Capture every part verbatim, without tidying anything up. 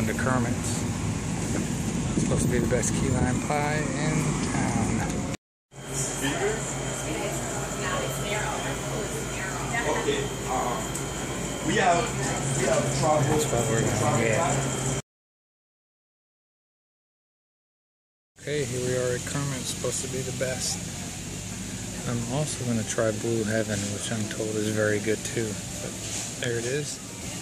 to Kermit's. It's supposed to be the best key lime pie in town. Okay. Um, we have we have trouble. That's what we're gonna get. Okay, here we are at Kermit's. Supposed to be the best. I'm also going to try Blue Heaven, which I'm told is very good too. But there it is.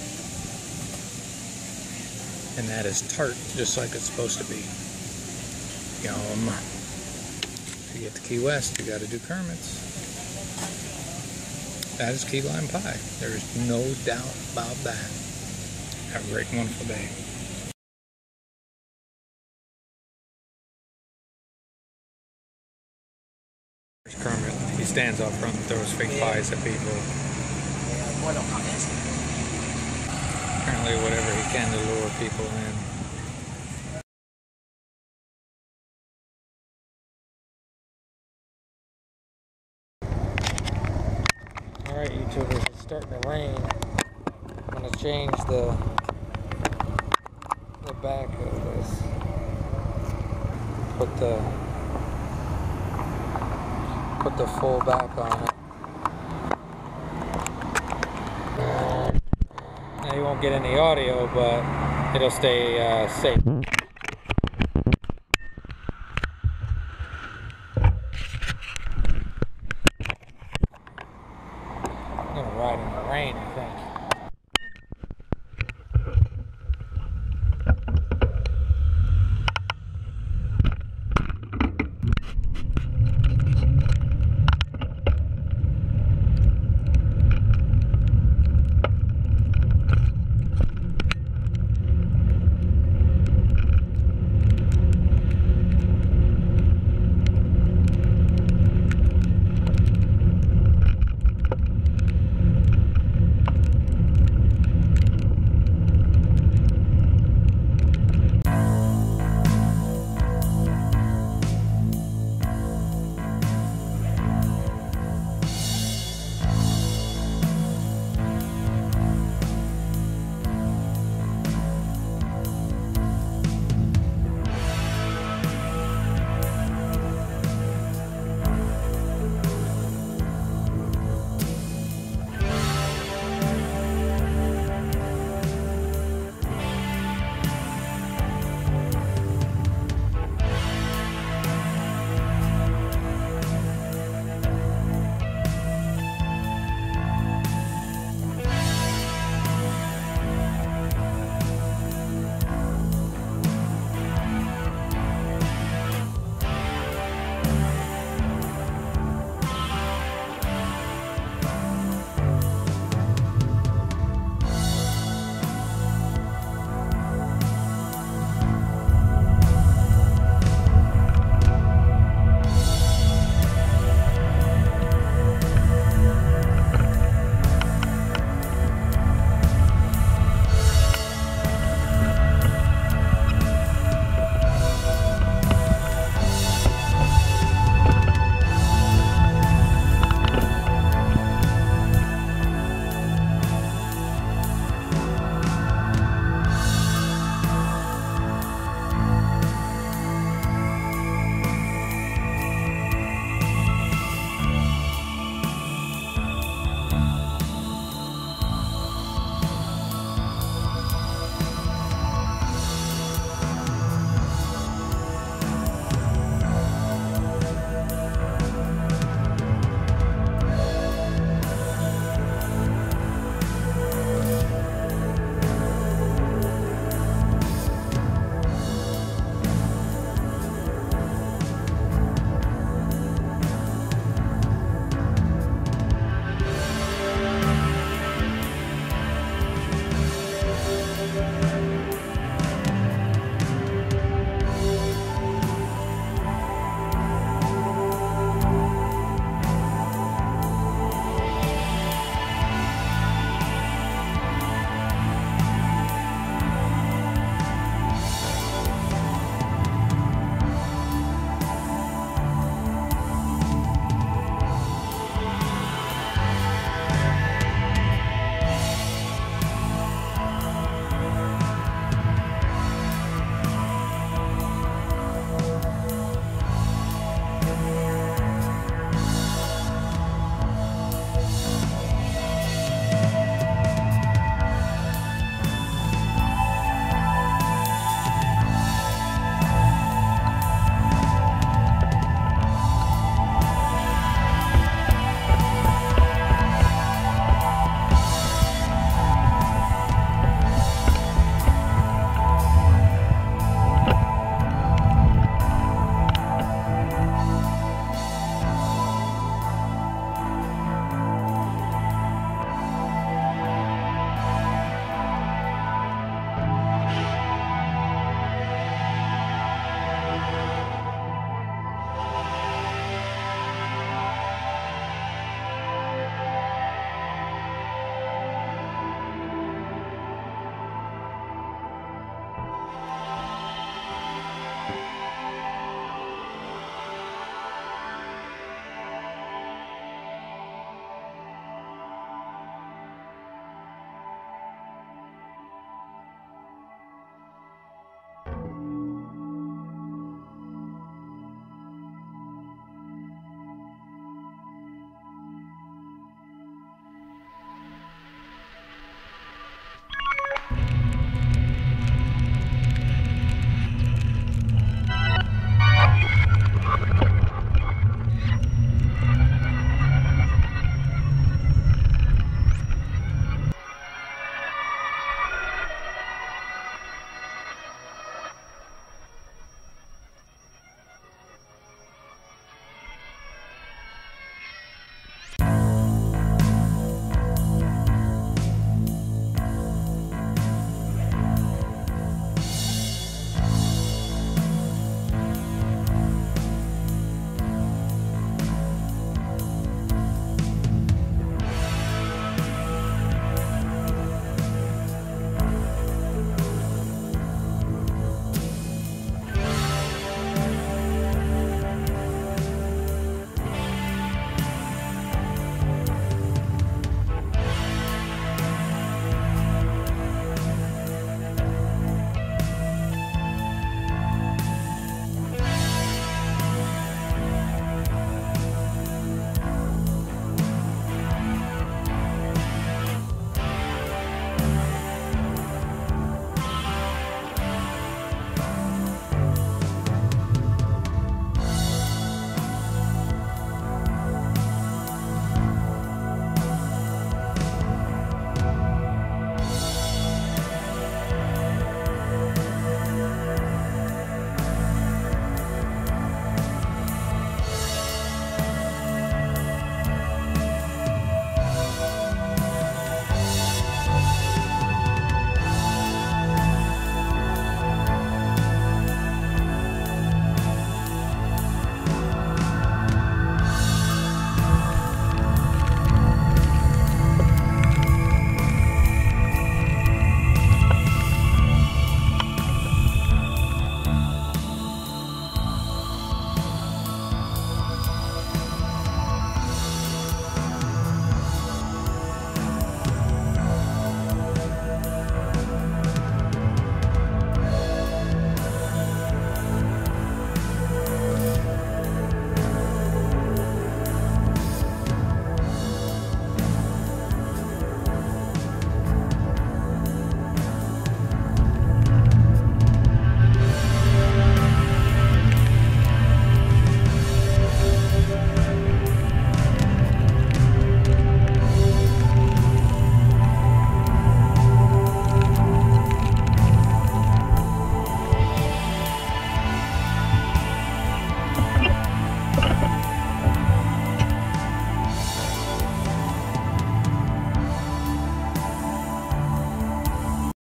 And that is tart, just like it's supposed to be. Yum. To get to Key West, you got to do Kermit's. That is key lime pie. There is no doubt about that. Have a great and wonderful day. There's Kermit. He stands out front and throws fake pies at people. Apparently whatever he can to lure people in. Alright, YouTubers, it's starting to rain. I'm going to change the, the back of this. Put the, put the full back on it. Now you won't get any audio, but it'll stay uh, safe.